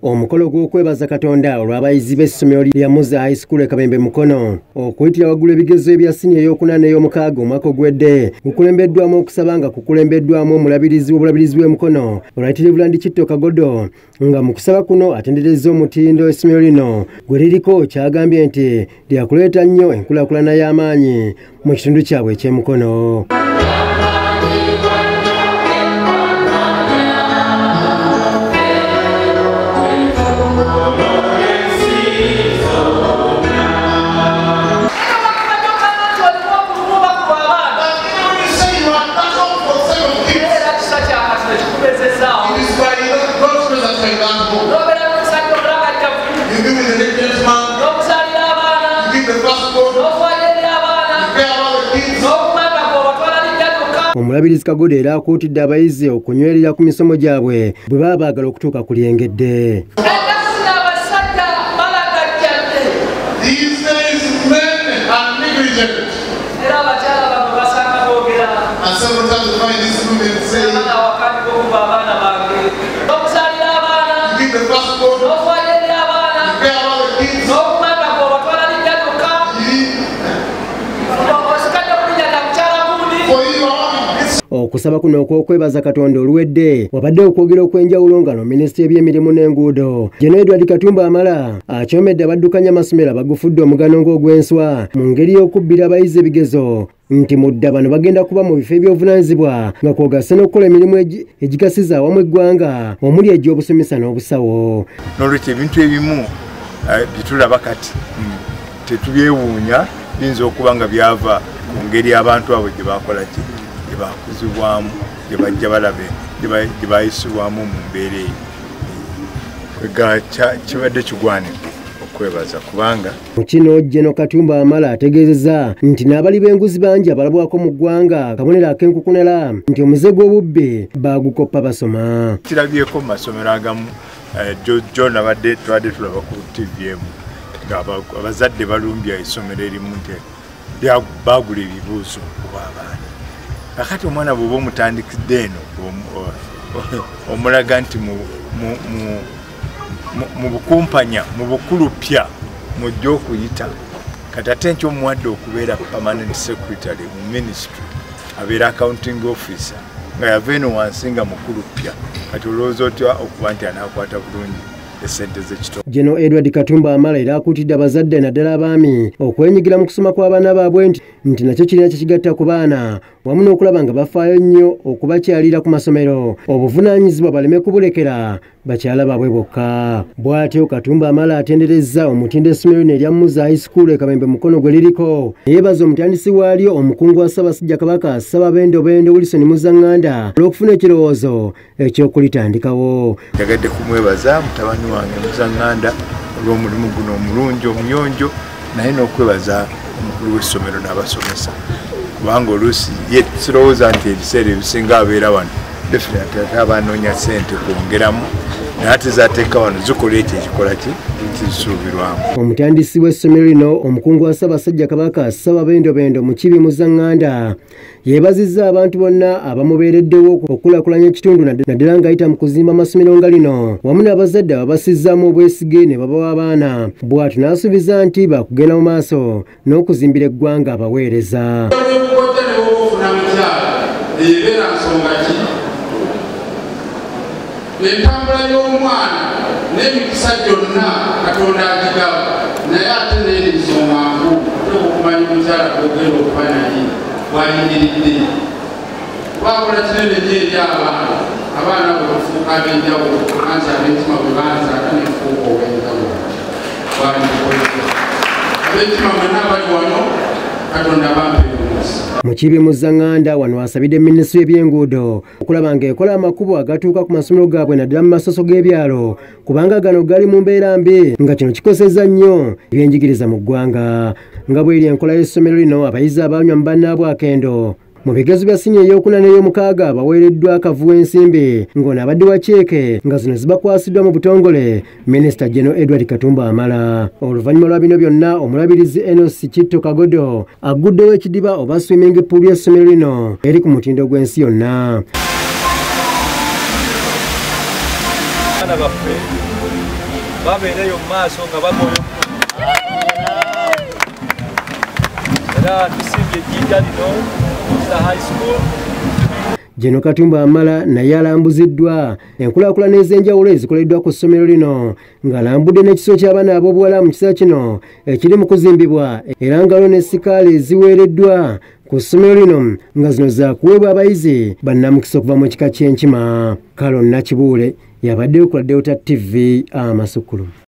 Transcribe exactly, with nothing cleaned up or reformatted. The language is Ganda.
omukolo gw'okwebaza Katonda olw'abayizi b'essomero lya Muza High School e Kabembe Mukono okuyitira waggulu ebigezo ebya siniya ey'okuna n'ey'omukaaga omwaka ogwedde gukulembeddwamu okusaba nga kukulembeddwamu omulabirizi w'obulabirizi bw'e Mukono Olwatirivu Kitto Kagodo nga mu kusaba kuno atenderezza omutindo essomero lino gwe liriko kyagambye nti lyakuleeta nnyo enkulaakulana y'amaanyi mu kitundu kyabwe eky'e Mukono. Omulabirizi Kagodo era akuutidde abayizi okunywerera ku misomo gyabwe bwe baba baagala okutuuka ku lyengedde. Okusaba kuno okw'okwebaza Katonda oluwedde wabadde okwogera okw'enjawulo nga no Minisita y'ebyemirimu n'enguudo General Katumba Wamala akyomedde abaddukanya Amasomero abagufudde omugano ng'ogw'enswa mu ngeri y'okubbira abayizi ebigezo nti mudda bano bagenda kuba mu bifo eby'obuvunaanyizibwa nga kwogasa n'okukola emirimu egigasiza awamu eggwanga omuli egy'obusomesa n'obusawo. N'olwekyo ebintu ebimu bye tulaba kati tetubyewuunya biyinza okuba nga byava ku ngeri abantu abo gye baakola ki bakuzibwamu gye bajja balabe gye bayisibwamu mu mbeera eyo kibadde kigwanidde okwebaza kubanga mu kino General Katumba Wamala ategeezezza nti n'abali b'enguzi bangi abalabwako mu ggwanga kabonero ak'enkukunala nti omuze gw'obubbi baagukoppa basoma. Kirabyeko mu masomero agamu jo nabadde twadde tulaba ku T V emu nga abazadde balumbya essomero erimu nti baagula ebibuuzo kub'abaana. Akati omwana bw'oba omutandikidde eno omulaga nti mu bukumpanya mu bukulupya mujja okuyita kati ate nkyo omuwadde okubeera permanent secretary mu ministry abeera accounting officer nga yava eno wansi nga mukulupya kati olowooza otya okuba nti anaakwata bulungi esente z'ekitongole. General Edward Katumba Wamala era akuutidde abazadde naddala abaami okwenyigira mu kusoma kw'abaana baabwe nti nti nakyo kirina kyekigatta ku baana wamu n'okulaba nga bafaayo nnyo okubakyalira ku masomero obuvunaanyizibwa baleme kubulekera bakyala baabwe bokka. Bw'atyo Katumba Wamala atenderezza omutindo essomero lino erya Muza High School e Kabembe Mukono gwe liriko yeebaza omutandisi waalyo omukungu wa Ssaabasajja Kabaka Ssaababendo Bendo Wilson Muzaŋŋanda olw'okufuna ekirowoozo eky'okulitandikawo. Njagadde kumwebaza mutabani wange Muzaŋŋanda olw'omulimu guno omulungi omuyonjo naye n'okwebaza omukulu w'essomero n'abasomesa kubanga oluusi ye sirowooza nti ebiseera ebisinga abeera wano definitely ate aba anoonya ssente kwongeramu naye ate z'ateeka wano zikola ekyo ekikola ki kisuubirwamu. Omutandisi w'essomero lino omukungu wa Ssaabasajja Kabaka Ssaababendo Bendo Mukibi Muzaŋŋanda yeebazizza abantu bonna abamubeereddewo okukulaakulanya ekitundu naddala ng'ayita mu kuzimba amasomero nga lino wamu n'abazadde ababasizzaamu obwesige ne babawa abaana. Bw'atyo n'asuubiza nti baakugenda mu maaso n'okuzimbira eggwanga abaweereza. Entambula y'omwana n'emikisa gyonna Katonda agigaba naye ate n'ensonga nkulu okumanya omukyala gw'ogenda okuba naye bw'ayimiridde twakola kinene nnyo eri abaana abaana bwe bafuuka ab'enjawulo anti ab'entima bwe banza ate nefuuka ow'enjawulo ab'entima mwenna abali wano Katonda bampe Mukibi Muzaŋŋanda wano asabidde Minisita y'ebyenguudo okulaba ng'ekola amakubo agatuuka ku masomero gaabwe naddala mu masoso g'ebyalo kubanga gano gali mu mbeera mbi nga kino kikosezza nnyo ebyenjigiriza mu ggwanga. Nga bw'eri enkola y'essomero lino abayizi abanywa mu bannaabwe akendo mu bigezo bya siniya ey'okuna n'ey'omukaaga baweereddwa akavuyo ensimbi ng'ono abadde wa ceeke nga zino zibakwasiddwa mu butongole Minisita General Edward Katumba Wamala. Oluvannyuma lwa bino byonna omulabirizi Enosi Kitto Kagodo agguddewo ekidiba oba swimming pool y'essomero lino eri ku mutindo gw'ensi yonna. abaana baffe babeereyo mu maaso nga bagoyo era tusimbye ejjinja lino za high school. Jeno Katumba Wamala naye alambuziddwa enkulaakulana ez'enjawulo ezikoleddwa ku ssomero lino ng'alambudde n'ekiso ky'abaana ab'obuwala mu kiseera kino ekiri mu kuzimbibwa era nga ne sikaali eziweereddwa ku ssomero lino nga zino za kuweebwa abayizi bannamukisa okuva mu kika ky'enkima. Kalo Nakibuule yabaddeyo ku Delta T V Amasukulu.